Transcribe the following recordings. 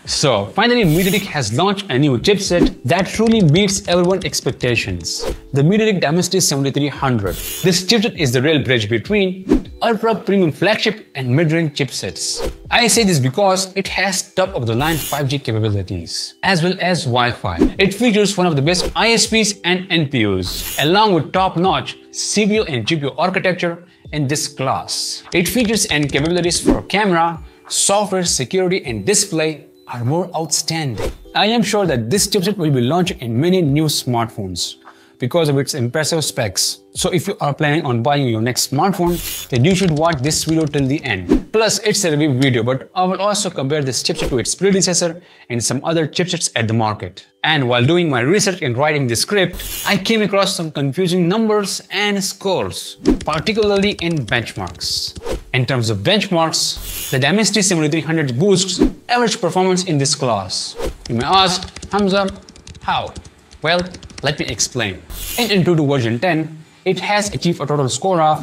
So finally, MediaTek has launched a new chipset that truly meets everyone's expectations. The MediaTek Dimensity 7300. This chipset is the real bridge between ultra-premium flagship and mid-range chipsets. I say this because it has top-of-the-line 5G capabilities, as well as Wi-Fi. It features one of the best ISPs and NPUs, along with top-notch CPU and GPU architecture in this class. It features and capabilities for camera, software, security, and display are more outstanding. I am sure that this chipset will be launched in many new smartphones because of its impressive specs. So if you are planning on buying your next smartphone, then you should watch this video till the end. Plus, it's a review video, but I will also compare this chipset to its predecessor and some other chipsets at the market. And while doing my research and writing this script, I came across some confusing numbers and scores, particularly in benchmarks. In terms of benchmarks, the Dimensity 7300 boosts average performance in this class. You may ask, Hamza, how? Well, let me explain. In AnTuTu version 10, it has achieved a total score of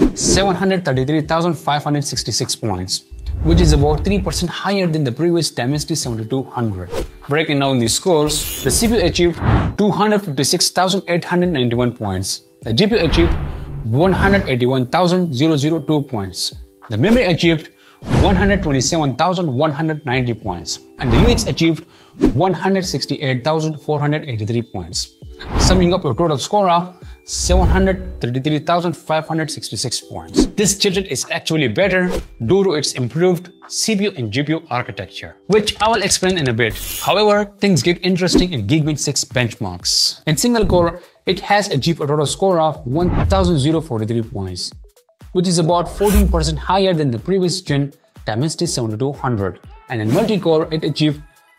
733,566 points, which is about 3% higher than the previous Dimensity 7200. Breaking down these scores, the CPU achieved 256,891 points. The GPU achieved 181,002 points. The memory achieved 127,190 points, and the UX achieved 168,483 points, summing up a total score of 733,566 points. This chipset is actually better due to its improved CPU and GPU architecture, which I will explain in a bit. However, things get interesting in Geekbench 6 benchmarks. In single core, it has achieved a total score of 1,043 points, which is about 14% higher than the previous gen Dimensity 7200. And in multi-core, it achieved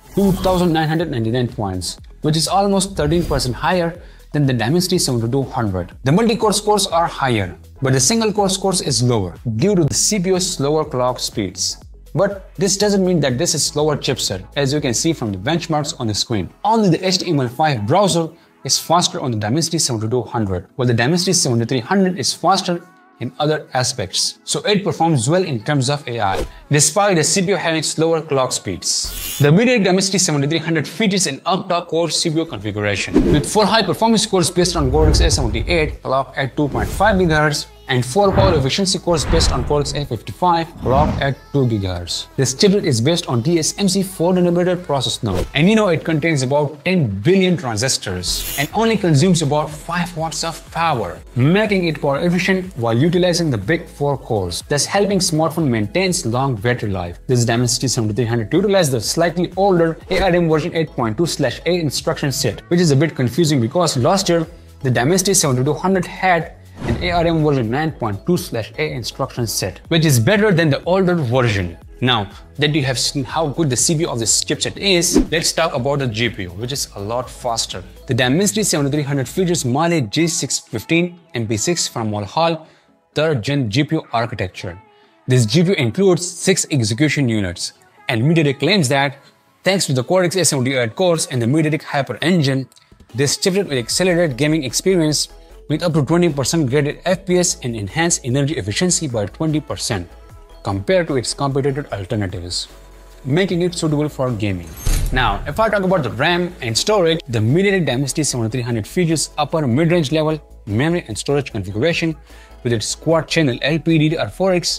2,999 points, which is almost 13% higher than the Dimensity 7200. The multi-core scores are higher, but the single-core scores is lower due to the CPU's slower clock speeds. But this doesn't mean that this is slower chipset, as you can see from the benchmarks on the screen. Only the HTML5 browser is faster on the Dimensity 7200, while the Dimensity 7300 is faster in other aspects, so it performs well in terms of AI, despite the CPU having slower clock speeds. The MediaTek Dimensity 7300 features an octa-core CPU configuration, with 4 high-performance cores based on Cortex A78 clocked at 2.5 GHz, and 4 power efficiency cores based on Cortex A55 clocked at 2 GHz. This chipset is based on TSMC 4nm process node, and you know it contains about 10 billion transistors and only consumes about 5 watts of power, making it power efficient while utilizing the big 4 cores, thus helping smartphone maintain long battery life. This Dimensity 7300 utilizes the slightly older ARM version 8.2/A instruction set, which is a bit confusing because last year the Dimensity 7200 had an ARM version 9.2/A instruction set, which is better than the older version. Now that you have seen how good the CPU of this chipset is, let's talk about the GPU, which is a lot faster. The Dimensity 7300 features Mali G615 MP6 from Mulhall 3rd Gen GPU architecture. This GPU includes 6 execution units, and MediaTek claims that thanks to the Cortex A78 cores and the MediaTek Hyper engine, this chipset will accelerate gaming experience with up to 20% graded FPS and enhance energy efficiency by 20% compared to its competitor alternatives, making it suitable for gaming. Now, if I talk about the RAM and storage, the MediaTek Dimensity 7300 features upper mid-range level memory and storage configuration with its quad-channel LPDDR4X,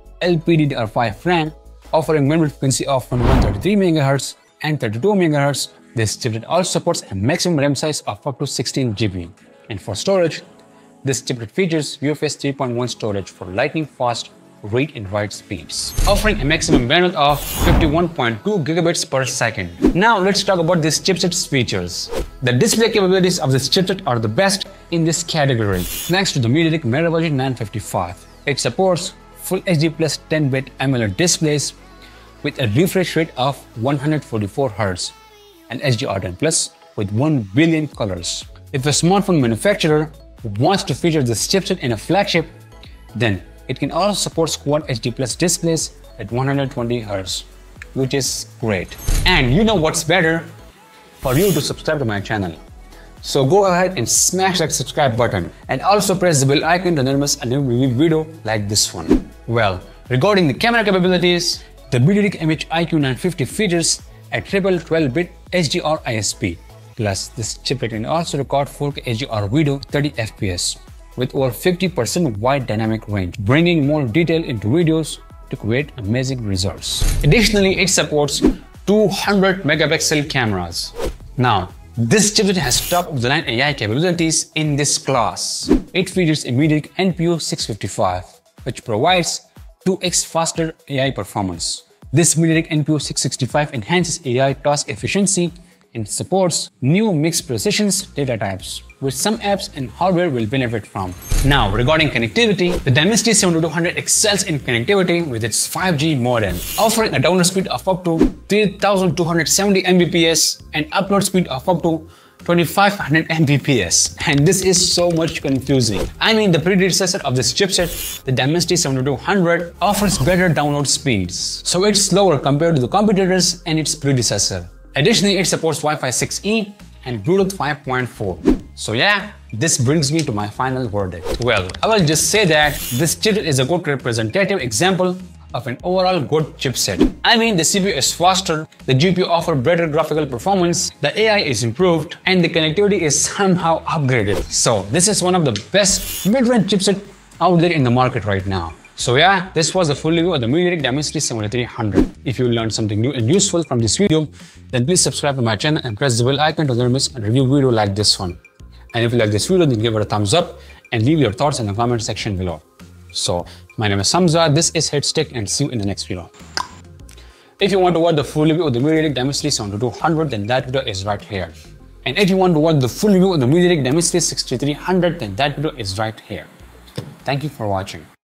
LPDDR5 RAM, offering memory frequency of 133 MHz and 32 MHz. This chipset also supports a maximum RAM size of up to 16 GB. And for storage, this chipset features UFS 3.1 storage for lightning-fast read and write speeds, offering a maximum bandwidth of 51.2 gigabits per second. Now let's talk about this chipset's features. The display capabilities of this chipset are the best in this category, thanks to the MediaTek MediaTek 955. It supports Full HD Plus 10-bit AMOLED displays with a refresh rate of 144 Hz and HDR10 Plus with 1 billion colors. If a smartphone manufacturer wants to feature this chipset in a flagship, then it can also support Quad HD Plus displays at 120 Hz, which is great. And you know what's better? For you to subscribe to my channel. So go ahead and smash that subscribe button and also press the bell icon to never miss a new review video like this one. Well, regarding the camera capabilities, the MediaTek MHIQ 950 features a triple 12-bit HDR ISP. Plus, this chiplet can also record 4K HDR video 30 FPS with over 50% wide dynamic range, bringing more detail into videos to create amazing results. Additionally, it supports 200 megapixel cameras. Now, this chipset has top-of-the-line AI capabilities in this class. It features a MediaTek NPU 655, which provides 2x faster AI performance. This MediaTek NPU 665 enhances AI task efficiency and supports new mixed precisions data types, which some apps and hardware will benefit from. Now, regarding connectivity, the Dimensity 7200 excels in connectivity with its 5G modem, offering a download speed of up to 3270 Mbps and upload speed of up to 2500 Mbps. And this is so much confusing. I mean, the predecessor of this chipset, the Dimensity 7200, offers better download speeds, so it's slower compared to the competitors and its predecessor. Additionally, it supports Wi-Fi 6E and Bluetooth 5.4. So yeah, this brings me to my final verdict. Well, I will just say that this chipset is a good representative example of an overall good chipset. I mean, the CPU is faster, the GPU offers better graphical performance, the AI is improved, and the connectivity is somehow upgraded. So this is one of the best mid-range chipset out there in the market right now. So yeah, this was a full review of the MediaTek Dimensity 7300. If you learned something new and useful from this video, then please subscribe to my channel and press the bell icon to never miss a review video like this one. And if you like this video, then give it a thumbs up and leave your thoughts in the comment section below. So, my name is Hamza, this is Headstick, and see you in the next video. If you want to watch the full review of the MediaTek Dimensity 7200, then that video is right here. And if you want to watch the full review of the MediaTek Dimensity 6300, then that video is right here. Thank you for watching.